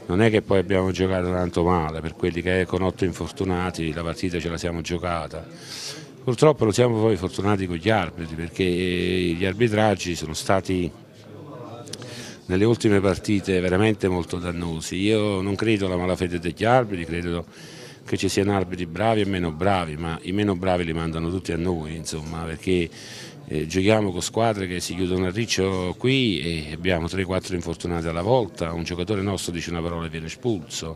non è che poi abbiamo giocato tanto male, per quelli che con 8 infortunati la partita ce la siamo giocata. Purtroppo non siamo poi fortunati con gli arbitri, perché gli arbitraggi sono stati nelle ultime partite veramente molto dannosi. Io non credo alla malafede degli arbitri, credo che ci siano arbitri bravi e meno bravi, ma i meno bravi li mandano tutti a noi, insomma, perché giochiamo con squadre che si chiudono a riccio qui e abbiamo 3-4 infortunati alla volta, un giocatore nostro dice una parola e viene espulso,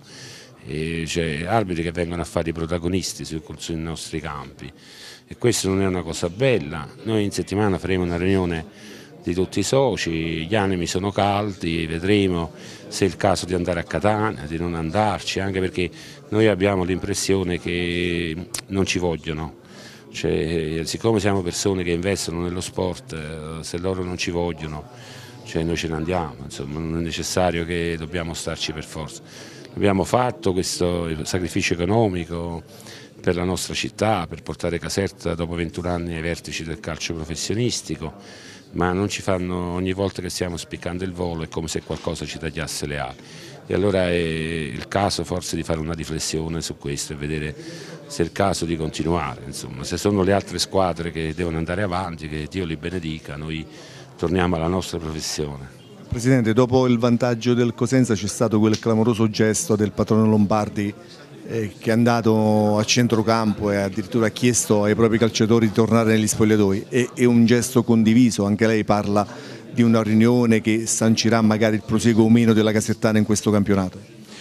c'è arbitri che vengono a fare i protagonisti sui nostri campi e questo non è una cosa bella. Noi in settimana faremo una riunione di tutti i soci, gli animi sono caldi, vedremo se è il caso di andare a Catania, di non andarci, anche perché noi abbiamo l'impressione che non ci vogliono, cioè, siccome siamo persone che investono nello sport, se loro non ci vogliono, cioè noi ce ne andiamo, insomma, non è necessario che dobbiamo starci per forza. Abbiamo fatto questo sacrificio economico per la nostra città, per portare Caserta dopo 21 anni ai vertici del calcio professionistico, ma non ci fanno, ogni volta che stiamo spiccando il volo è come se qualcosa ci tagliasse le ali. E allora è il caso forse di fare una riflessione su questo e vedere se è il caso di continuare. Insomma, se sono le altre squadre che devono andare avanti, che Dio li benedica, noi torniamo alla nostra professione. Presidente, dopo il vantaggio del Cosenza c'è stato quel clamoroso gesto del patrono Lombardi che è andato a centrocampo e addirittura ha chiesto ai propri calciatori di tornare negli spogliatoi. È un gesto condiviso, anche lei parla di una riunione che sancirà magari il prosieguo o meno della Casertana in questo campionato.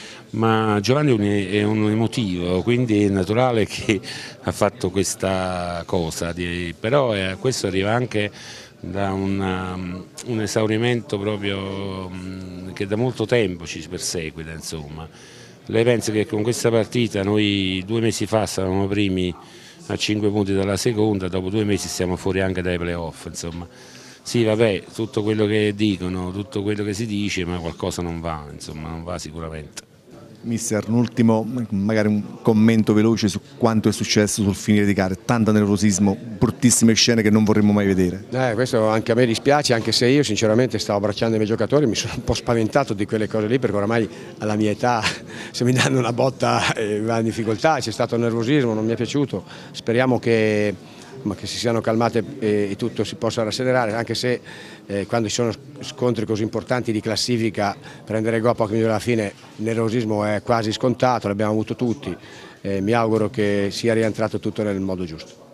Ma Giovanni è un emotivo, quindi è naturale che ha fatto questa cosa, però questo arriva anche da un esaurimento proprio che da molto tempo ci perseguita, insomma. Lei pensa che con questa partita noi 2 mesi fa stavamo primi a 5 punti dalla seconda, dopo 2 mesi stiamo fuori anche dai playoff, insomma. Sì, vabbè, tutto quello che dicono, tutto quello che si dice, ma qualcosa non va, insomma, non va sicuramente. Mister, un ultimo, magari un commento veloce su quanto è successo sul finire di gara, tanto nervosismo, bruttissime scene che non vorremmo mai vedere. Questo anche a me dispiace, anche se io sinceramente stavo abbracciando i miei giocatori, mi sono un po' spaventato di quelle cose lì, perché oramai alla mia età se mi danno una botta va in difficoltà, c'è stato nervosismo, non mi è piaciuto, speriamo che si siano calmate e tutto si possa rasserenare, anche se quando ci sono scontri così importanti di classifica, prendere gol a pochi minuti alla fine, il nervosismo è quasi scontato, l'abbiamo avuto tutti, mi auguro che sia rientrato tutto nel modo giusto.